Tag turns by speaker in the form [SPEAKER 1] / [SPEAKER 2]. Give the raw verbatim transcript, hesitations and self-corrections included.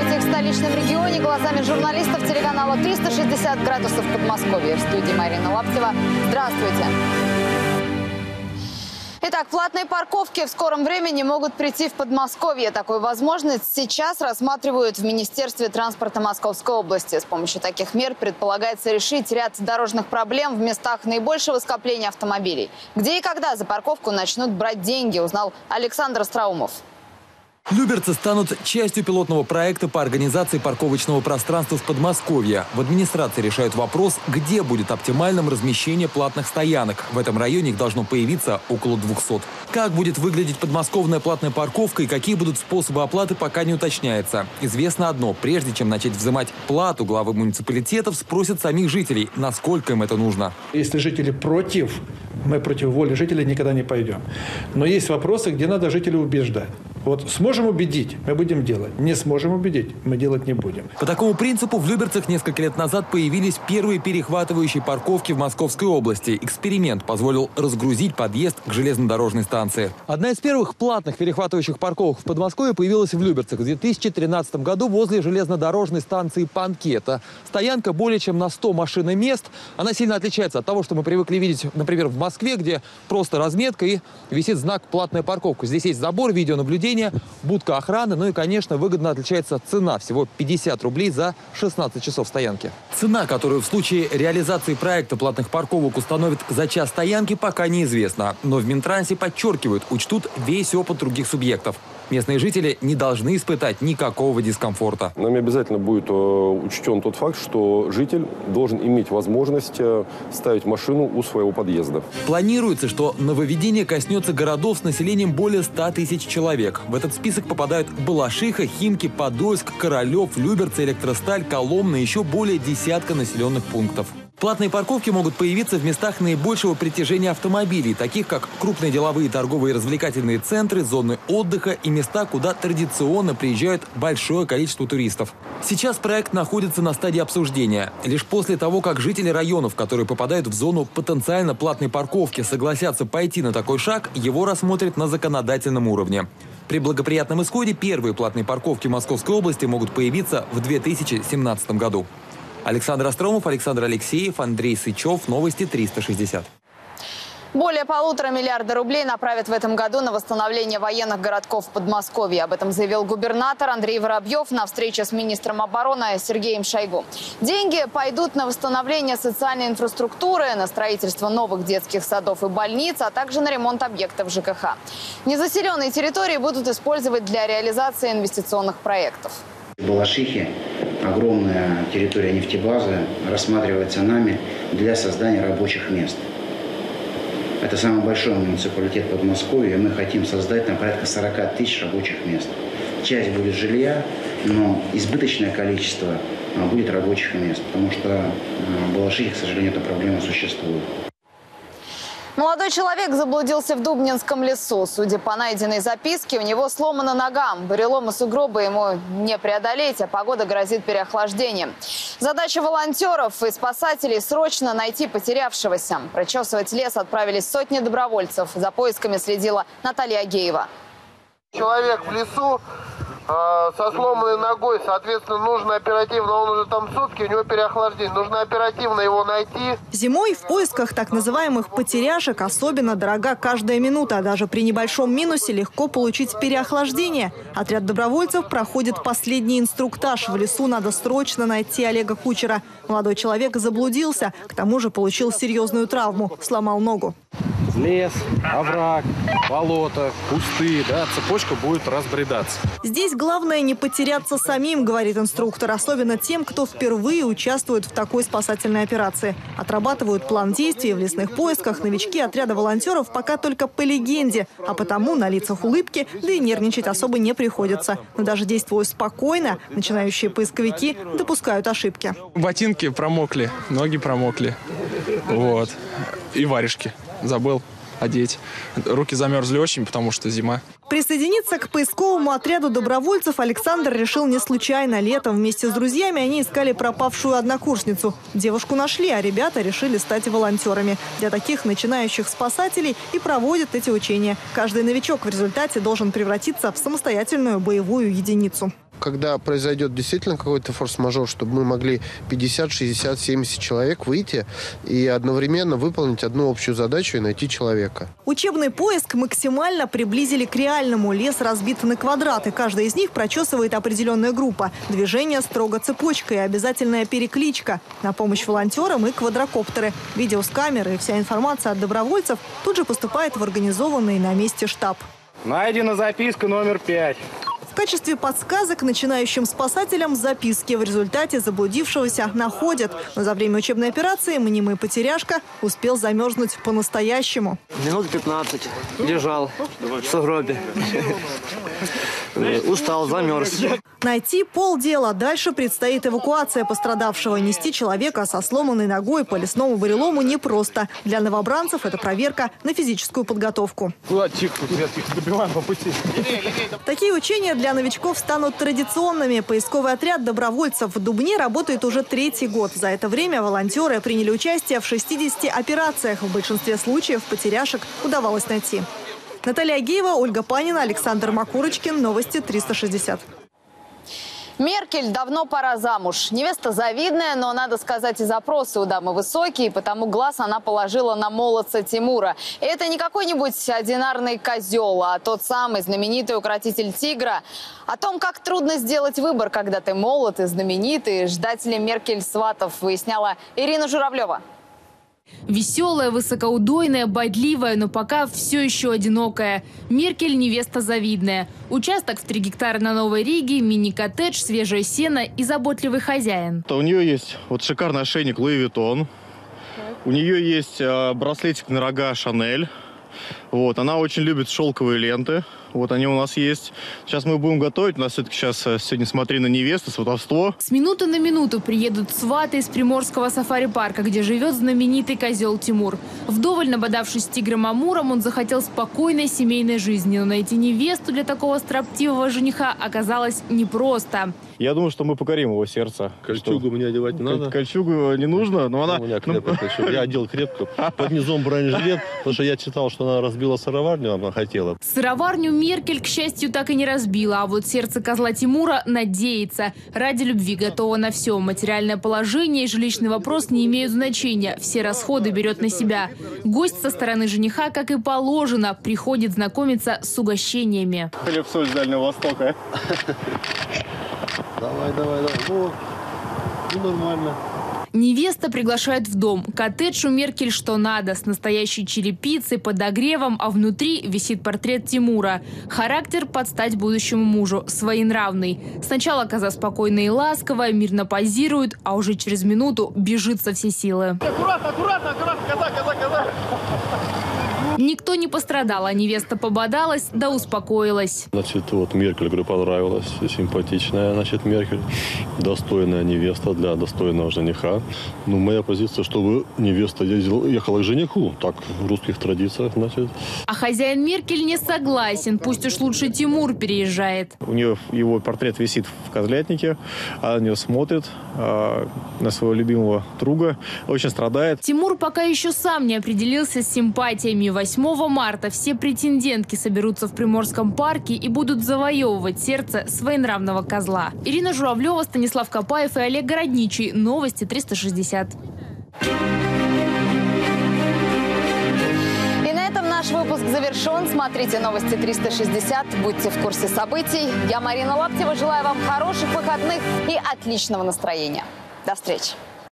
[SPEAKER 1] событиях в столичном регионе глазами журналистов телеканала триста шестьдесят градусов Подмосковья. В студии Марина Лаптева. Здравствуйте. Итак, платные парковки в скором времени могут прийти в Подмосковье. Такую возможность сейчас рассматривают в Министерстве транспорта Московской области. С помощью таких мер предполагается решить ряд дорожных проблем в местах наибольшего скопления автомобилей. Где и когда за парковку начнут брать деньги, узнал Александр Остроумов.
[SPEAKER 2] Люберцы станут частью пилотного проекта по организации парковочного пространства в Подмосковье. В администрации решают вопрос, где будет оптимальным размещение платных стоянок. В этом районе их должно появиться около двухсот. Как будет выглядеть подмосковная платная парковка и какие будут способы оплаты, пока не уточняется. Известно одно: прежде чем начать взимать плату, главы муниципалитетов спросят самих жителей, насколько им это нужно.
[SPEAKER 3] Если жители против, мы против воли жителей никогда не пойдем. Но есть вопросы, где надо жителей убеждать. Вот сможем убедить, мы будем делать. Не сможем убедить, мы делать не будем.
[SPEAKER 2] По такому принципу в Люберцах несколько лет назад появились первые перехватывающие парковки в Московской области. Эксперимент позволил разгрузить подъезд к железнодорожной станции. Одна из первых платных перехватывающих парковок в Подмосковье появилась в Люберцах в две тысячи тринадцатом году возле железнодорожной станции Панкета. Стоянка более чем на сто машиномест. Она сильно отличается от того, что мы привыкли видеть, например, в Москве, где просто разметка и висит знак «платная парковка». Здесь есть забор, видеонаблюдение, будка охраны, ну и, конечно, выгодно отличается цена. Всего пятьдесят рублей за шестнадцать часов стоянки. Цена, которую в случае реализации проекта платных парковок установят за час стоянки, пока неизвестна. Но в Минтрансе подчеркивают, учтут весь опыт других субъектов. Местные жители не должны испытать никакого дискомфорта.
[SPEAKER 4] Нами обязательно будет э, учтен тот факт, что житель должен иметь возможность э, ставить машину у своего подъезда.
[SPEAKER 2] Планируется, что нововведение коснется городов с населением более ста тысяч человек. В этот список попадают Балашиха, Химки, Подольск, Королев, Люберцы, Электросталь, Коломна и еще более десятка населенных пунктов. Платные парковки могут появиться в местах наибольшего притяжения автомобилей, таких как крупные деловые, торговые и развлекательные центры, зоны отдыха и места, куда традиционно приезжают большое количество туристов. Сейчас проект находится на стадии обсуждения. Лишь после того, как жители районов, которые попадают в зону потенциально платной парковки, согласятся пойти на такой шаг, его рассмотрят на законодательном уровне. При благоприятном исходе первые платные парковки в Московской области могут появиться в две тысячи семнадцатом году. Александр Остроумов, Александр Алексеев, Андрей Сычев. Новости триста шестьдесят.
[SPEAKER 1] Более полутора миллиарда рублей направят в этом году на восстановление военных городков в Подмосковье. Об этом заявил губернатор Андрей Воробьев на встрече с министром обороны Сергеем Шойгу. Деньги пойдут на восстановление социальной инфраструктуры, на строительство новых детских садов и больниц, а также на ремонт объектов ЖКХ. Незаселенные территории будут использовать для реализации инвестиционных проектов.
[SPEAKER 5] В Балашихе огромная территория нефтебазы рассматривается нами для создания рабочих мест. Это самый большой муниципалитет Подмосковья, и мы хотим создать там порядка сорока тысяч рабочих мест. Часть будет жилья, но избыточное количество будет рабочих мест, потому что в Балашихе, к сожалению, эта проблема существует.
[SPEAKER 1] Молодой человек заблудился в Дубнинском лесу. Судя по найденной записке, у него сломана нога. Бурелом и сугробы ему не преодолеть, а погода грозит переохлаждением. Задача волонтеров и спасателей – срочно найти потерявшегося. Прочесывать лес отправились сотни добровольцев. За поисками следила Наталья Агеева.
[SPEAKER 6] Человек в лесу э, со сломанной ногой, соответственно, нужно оперативно, он уже там сутки, у него переохлаждение, нужно оперативно его найти.
[SPEAKER 7] Зимой в поисках так называемых потеряшек особенно дорога каждая минута. Даже при небольшом минусе легко получить переохлаждение. Отряд добровольцев проходит последний инструктаж. В лесу надо срочно найти Олега Кучера. Молодой человек заблудился, к тому же получил серьезную травму, сломал ногу.
[SPEAKER 8] Лес, овраг, болото, кусты, да, цепочка будет разбредаться.
[SPEAKER 7] Здесь главное не потеряться самим, говорит инструктор, особенно тем, кто впервые участвует в такой спасательной операции. Отрабатывают план действий в лесных поисках новички отряда волонтеров пока только по легенде, а потому на лицах улыбки, да и нервничать особо не приходится. Но даже действуя спокойно, начинающие поисковики допускают ошибки.
[SPEAKER 8] Ботинки промокли, ноги промокли, вот, и варежки забыл одеть. Руки замерзли очень, потому что зима.
[SPEAKER 7] Присоединиться к поисковому отряду добровольцев Александр решил не случайно. Летом вместе с друзьями они искали пропавшую однокурсницу. Девушку нашли, а ребята решили стать волонтерами. Для таких начинающих спасателей и проводят эти учения. Каждый новичок в результате должен превратиться в самостоятельную боевую единицу.
[SPEAKER 6] Когда произойдет действительно какой-то форс-мажор, чтобы мы могли пятьдесят, шестьдесят, семьдесят человек выйти и одновременно выполнить одну общую задачу и найти человека.
[SPEAKER 7] Учебный поиск максимально приблизили к реальному. Лес разбит на квадраты. Каждая из них прочесывает определенная группа. Движение строго цепочкой, обязательная перекличка. На помощь волонтерам и квадрокоптеры. Видео с камеры и вся информация от добровольцев тут же поступает в организованный на месте штаб.
[SPEAKER 9] Найдена записка номер пять.
[SPEAKER 7] В качестве подсказок начинающим спасателям записки. В результате заблудившегося находят. Но за время учебной операции мнимый потеряшка успел замерзнуть по-настоящему.
[SPEAKER 10] Минут пятнадцать лежал в сугробе. Устал, замерз.
[SPEAKER 7] Найти полдела. Дальше предстоит эвакуация пострадавшего. Нести человека со сломанной ногой по лесному бурелому непросто. Для новобранцев это проверка на физическую подготовку.
[SPEAKER 9] Куда тихо, ребят, их добиваем по пути.
[SPEAKER 7] Такие учения для новичков станут традиционными. Поисковый отряд добровольцев в Дубне работает уже третий год. За это время волонтеры приняли участие в шестидесяти операциях. В большинстве случаев потеряшек удавалось найти. Наталья Агеева, Ольга Панина, Александр Макурочкин. Новости триста шестьдесят.
[SPEAKER 1] Меркель давно пора замуж. Невеста завидная, но, надо сказать, и запросы у дамы высокие, потому глаз она положила на молодца Тимура. И это не какой-нибудь одинарный козел, а тот самый знаменитый укротитель тигра. О том, как трудно сделать выбор, когда ты молод и знаменитый, ждатели Меркель сватов, выясняла Ирина Журавлева.
[SPEAKER 11] Веселая, высокоудойная, бодливая, но пока все еще одинокая. Меркель – невеста завидная. Участок в три гектара на Новой Риге, мини-коттедж, свежее сено и заботливый хозяин.
[SPEAKER 12] У нее есть вот шикарный ошейник Луи Виттон. У нее есть э, браслетик на рога Шанель. Вот, она очень любит шелковые ленты. Вот они у нас есть. Сейчас мы будем готовить. У нас все-таки сейчас сегодня «Смотри на невесту», сватовство.
[SPEAKER 11] С минуты на минуту приедут сваты из приморского сафари-парка, где живет знаменитый козел Тимур. Вдоволь набодавшись с тигром Амуром, он захотел спокойной семейной жизни. Но найти невесту для такого строптивого жениха оказалось непросто.
[SPEAKER 12] Я думаю, что мы покорим его сердце.
[SPEAKER 13] Кольчугу что? Мне одевать не надо?
[SPEAKER 12] Кольчугу не нужно, но она...
[SPEAKER 13] У меня крепкая кольчуга. Я одел крепко. Под низом бронежилет, потому что я читал, что она разбила сыроварню, она хотела.
[SPEAKER 11] Сыроварню Меркель, к счастью, так и не разбила. А вот сердце козла Тимура надеется. Ради любви готова на все. Материальное положение и жилищный вопрос не имеют значения. Все расходы берет на себя. Гость со стороны жениха, как и положено, приходит знакомиться с угощениями.
[SPEAKER 12] Хлеб-соль с Дальнего Востока.
[SPEAKER 13] Давай, давай, давай. Ну, ну, нормально.
[SPEAKER 11] Невеста приглашает в дом. Коттедж у Меркель что надо. С настоящей черепицей, подогревом, а внутри висит портрет Тимура. Характер под стать будущему мужу. Своенравный. Сначала коза спокойная и ласковая, мирно позирует, а уже через минуту бежит со всей силы.
[SPEAKER 9] Аккуратно, аккуратно, аккуратно, коза, коза, коза.
[SPEAKER 11] Никто не пострадал, а невеста пободалась, да успокоилась.
[SPEAKER 13] Значит, вот Меркель, говорю, понравилась. Симпатичная, значит, Меркель. Достойная невеста для достойного жениха. Ну, моя позиция, чтобы невеста ездила, ехала к жениху. Так, в русских традициях, значит.
[SPEAKER 11] А хозяин Меркель не согласен. Пусть уж лучше Тимур переезжает.
[SPEAKER 12] У нее его портрет висит в козлятнике. Она на нее смотрит, а, на своего любимого друга. Очень страдает.
[SPEAKER 11] Тимур пока еще сам не определился с симпатиями. восьмого марта все претендентки соберутся в Приморском парке и будут завоевывать сердце своенравного козла. Ирина Журавлева, Станислав Копаев и Олег Городничий. Новости триста шестьдесят.
[SPEAKER 1] И на этом наш выпуск завершен. Смотрите новости триста шестьдесят. Будьте в курсе событий. Я Марина Лаптева. Желаю вам хороших выходных и отличного настроения. До встречи.